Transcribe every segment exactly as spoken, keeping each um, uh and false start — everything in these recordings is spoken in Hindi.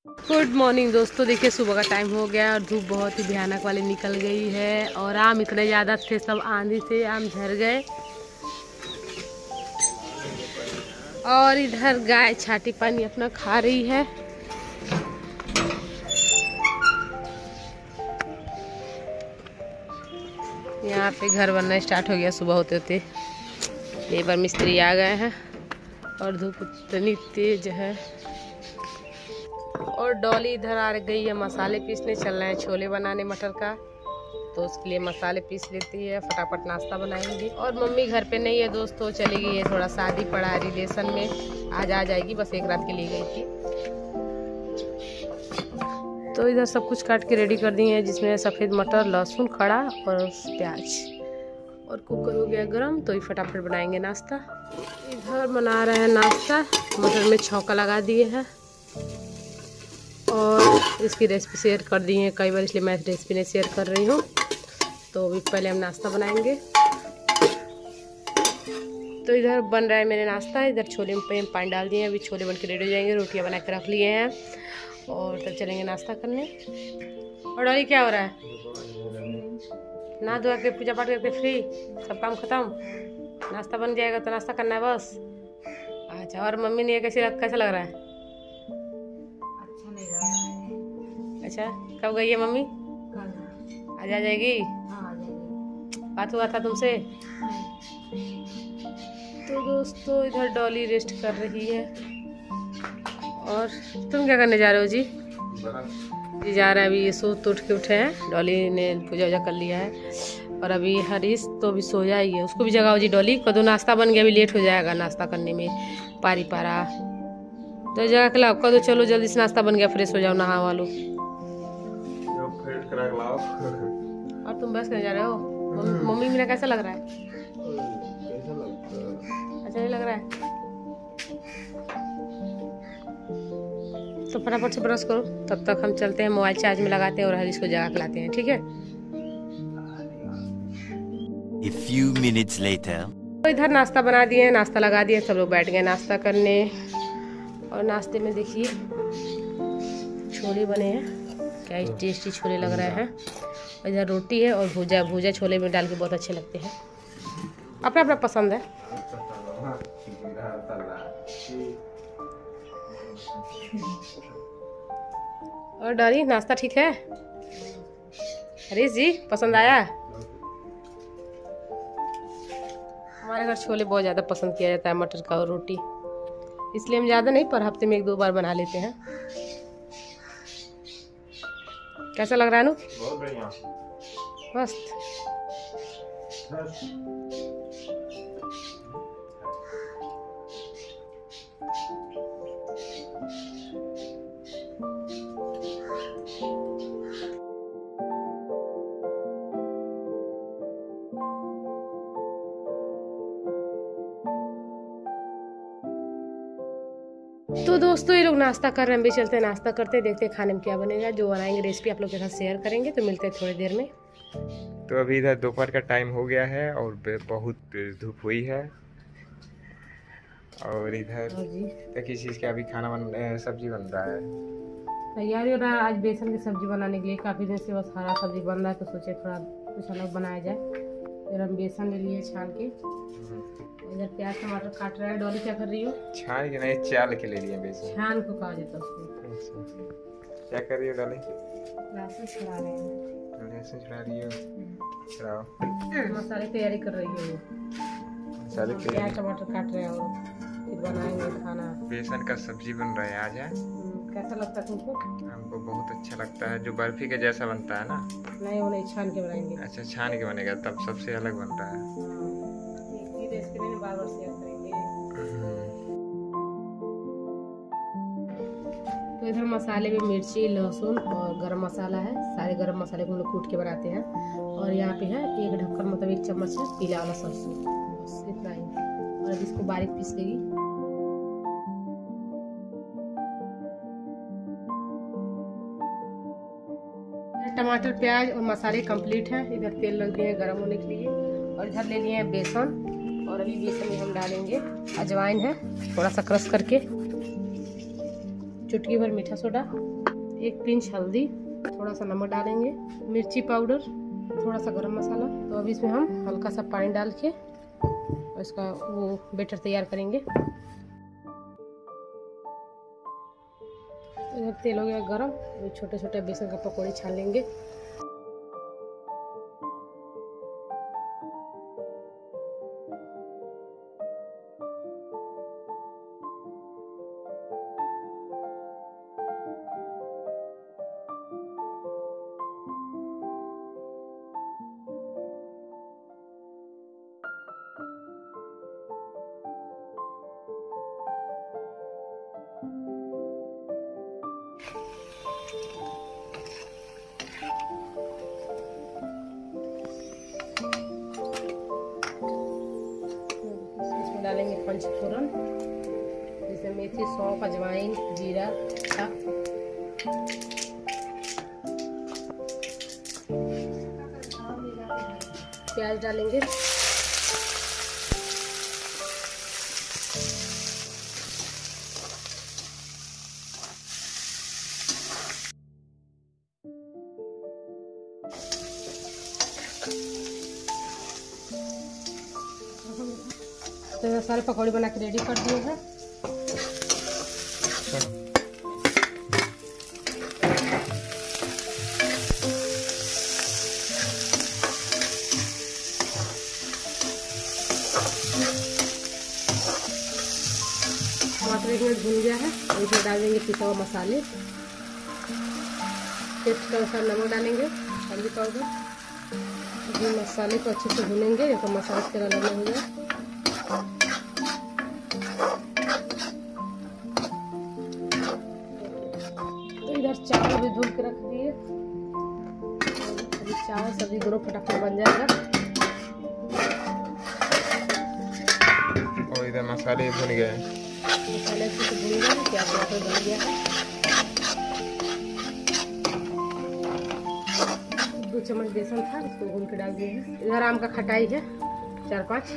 गुड मॉर्निंग दोस्तों, देखिए सुबह का टाइम हो गया और धूप बहुत ही भयानक वाली निकल गई है और आम इतने ज़्यादा थे, सब आंधी से आम झड़ गए। और इधर गाय छाटी पानी अपना खा रही है। यहाँ पे घर बनना स्टार्ट हो गया सुबह होते होते। लेबर मिस्त्री आ गए हैं और धूप इतनी तेज है। और डॉली इधर आ गई है मसाले पीसने, चल रहे हैं छोले बनाने मटर का, तो उसके लिए मसाले पीस लेती है, फटाफट नाश्ता बनाएंगी। और मम्मी घर पे नहीं है दोस्तों, चली गई है, थोड़ा शादी पड़ा है रिलेशन में, आज आ जाएगी, बस एक रात के लिए गई थी। तो इधर सब कुछ काट के रेडी कर दिए हैं, जिसमें सफ़ेद मटर, लहसुन खड़ा और प्याज। और कुकर हो गया गरम, तो ये फटाफट बनाएंगे नाश्ता। इधर बना रहे हैं नाश्ता, मटर में छौंका लगा दिए हैं और इसकी रेसिपी शेयर कर दी है कई बार, इसलिए मैं रेसिपी नहीं शेयर कर रही हूँ। तो अभी पहले हम नाश्ता बनाएंगे। तो इधर बन रहा है मेरे नाश्ता। इधर छोले में पानी डाल दिए हैं, अभी छोले बन के रेडी हो जाएंगे। रोटियां बना के रख लिए हैं और तब चलेंगे नाश्ता करने। और डॉली क्या हो रहा है? नहा धोआ के पूजा पाठ करके फ्री, सब काम खत्म, नाश्ता बन जाएगा तो नाश्ता करना है बस। अच्छा, और मम्मी ने कैसे कैसा लग रहा है? अच्छा, कब गई है मम्मी? आज आ जाएगी? बात हुआ था तुमसे? तो दोस्तों इधर डॉली रेस्ट कर रही है। और तुम क्या करने जा रहे हो जी? जी जा रहा है, अभी ये सो तो उठ के उठे हैं। डॉली ने पूजा वूजा कर लिया है और अभी हरीश तो अभी सो जाएगी, उसको भी जगाओ जी। डॉली कदो नाश्ता बन गया, अभी लेट हो जाएगा नाश्ता करने में, पारी पारा तो जगह के लाओ। कदो चलो जल्दी से नाश्ता बन गया, फ्रेश हो जाओ, नहा वालो। और तुम बस करने जा रहे हो? मम्मी मेरा कैसा लग रहा है? अच्छा नहीं लग रहा है? तो फटाफट से ब्रश करो, तब तक हम चलते हैं मोबाइल चार्ज में लगाते हैं और हरीश को जगा के लाते हैं, ठीक है? A few minutes later. तो इधर नाश्ता बना दिए, नाश्ता लगा दिए, सब लोग बैठ गए नाश्ता करने। और नाश्ते में देखिए छोले बने हैं, क्या टेस्टी छोले लग रहे हैं। और इधर रोटी है और भूजा, भूजा छोले में डाल के बहुत अच्छे लगते हैं, अपना अपना पसंद है। और डॉली नाश्ता ठीक है? हरीश जी पसंद आया? हमारे घर छोले बहुत ज़्यादा पसंद किया जाता है, मटर का और रोटी, इसलिए हम ज़्यादा नहीं, पर हफ्ते में एक दो बार बना लेते हैं। कैसा लग रहा है नु? बहुत बढ़िया, मस्त। तो दोस्तों ये लोग नाश्ता कर रहे हैं, हम भी चलते हैं नाश्ता करते हैं, देखते हैं खाने में क्या बनेगा। जो बनाएंगे रेसिपी आप लोग के साथ शेयर करेंगे। तो मिलते हैं थोड़ी देर में। तो अभी इधर दोपहर का टाइम हो गया है और बहुत धूप हुई है। और इधर तो किस चीज़ का अभी खाना बन सब्जी बन रहा है, तैयारी हो रहा है। आज बेसन की सब्जी बनाने के लिए काफ़ी दिन से बस हरा सब्जी बन रहा है, तो सोचे थोड़ा कुछ अलग बनाया जाए। फिर हम बेसन ले लिए छान के। इधर प्याज टमाटर काट रहा है। डॉली क्या कर रही हो? छान के नहीं, चाल के ले लिए बेसन। छान को कहा जाता है उसको। क्या कर रही हो डॉली? लहसुन छुड़ा रहे हैं। लहसुन छुड़ा रही हो? छुड़ाओ। मसाले तैयारी कर रही है, मसाले प्याज टमाटर काट रहे हैं और फिर बनाएंगे खाना। बेसन का सब्जी बन रहा है आज है। कैसा लगता है तुमको? हमको बहुत अच्छा लगता है, जो बर्फी के जैसा बनता है ना। नहीं, वो नहीं, छान के बनाएंगे। अच्छा, छान के बनेगा तब सबसे अलग बन रहा है। बार बार शेयर करेंगे। तो इधर मसाले में मिर्ची, लहसुन और गरम मसाला है। सारे गरम मसाले को हम लोग कूट के बनाते हैं। और यहाँ पे है एक ढक्कन, मतलब एक चम्मच है पीला वाला सरसों, बस इतना ही। और अब इसको बारीक पीस लेगी। टमाटर प्याज और मसाले कंप्लीट हैं। इधर तेल रख दिए गरम होने के लिए। और इधर ले लिए हैं बेसन, और अभी बेसन में हम डालेंगे अजवाइन है, थोड़ा सा क्रश करके, चुटकी भर मीठा सोडा, एक पिंच हल्दी, थोड़ा सा नमक डालेंगे, मिर्ची पाउडर, थोड़ा सा गरम मसाला। तो अभी इसमें हम हल्का सा पानी डाल के और इसका वो बैटर तैयार करेंगे। इधर तेल हो गया गरम, अभी छोटे छोटे बेसन का पकौड़ी छान लेंगे। डालेंगे पंचफोरन, जिसमें मेथी, सौंफ, अजवाइन, जीरा, था। प्याज डालेंगे, तो सारे पकौड़े बना के रेडी कर दिए हैं। टमाटर एक मिनट भून गया है, इसमें डाल देंगे पिसा हुआ मसाले, टेस्ट के अनुसार नमक डालेंगे, हल्दी पाउडर। अभी मसाले को अच्छे से भूनेंगे, तो मसाला तेरा लगना हो जाए। इधर चावल भी धुल के रख दिए, अभी चावल सब्जी दोनों फटाफट बन जाएगा। और इधर मसाले भुन गए, मसाले अच्छे से भून गए, प्याज टमाटर बन गया है। दो चम्मच बेसन था, इसको भून के डाल दिए हैं। इधर आम का खटाई है चार पाँच,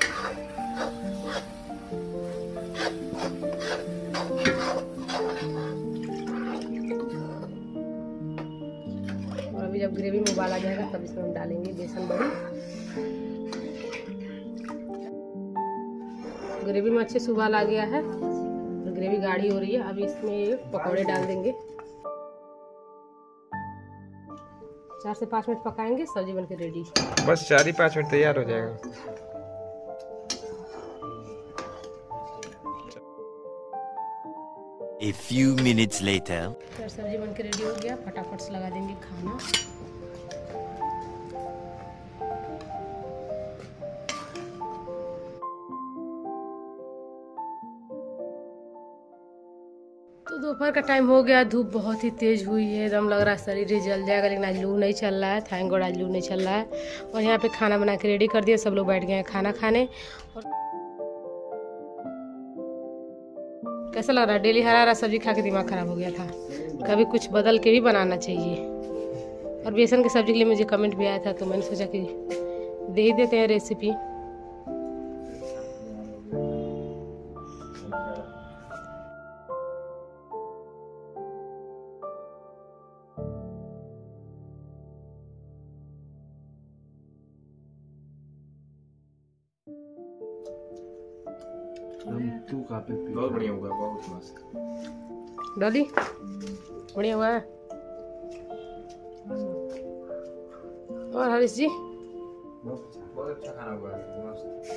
और अभी जब ग्रेवी में उबाल आ जाएगा तब इसमें हम डालेंगे बेसन बड़ी। ग्रेवी में अच्छे से उबाल आ गया है, ग्रेवी गाढ़ी हो रही है। अभी इसमें पकौड़े डाल देंगे, चार से पाँच मिनट पकाएंगे, सब्जी बनके रेडी। बस चार ही पाँच मिनट तैयार हो जाएगा। A few minutes later. Sir सब्जी बनके रेडी हो गया, फटाफट से लगा देंगे खाना। तो दोपहर का टाइम हो गया, धूप बहुत ही तेज हुई है, एकदम लग रहा है शरीर ही जल जाएगा, लेकिन आज लू नहीं चल रहा है। थैंक गॉड आज लू नहीं चल रहा है। और यहाँ पे खाना बना के रेडी कर दिया, सब लोग बैठ गए हैं खाना खाने। और कैसा लग रहा है? डेली हरा हरा सब्जी खा के दिमाग खराब हो गया था, कभी कुछ बदल के भी बनाना चाहिए। और बेसन की सब्जी के लिए मुझे कमेंट भी आया था, तो मैंने सोचा कि दे ही देते हैं रेसिपी। तू काफी बहुत बढ़िया हुआ, बहुत मस्त। डॉली बढ़िया हुआ है। और हरीश जी बहुत अच्छा, बहुत अच्छा खाना हुआ है, मस्त।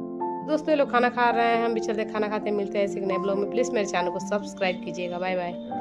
दोस्तों ये लोग खाना खा रहे हैं, हम भी चलते खाना खाते मिलते हैं ऐसे नए ब्लॉग में। प्लीज़ मेरे चैनल को सब्सक्राइब कीजिएगा। Bye bye.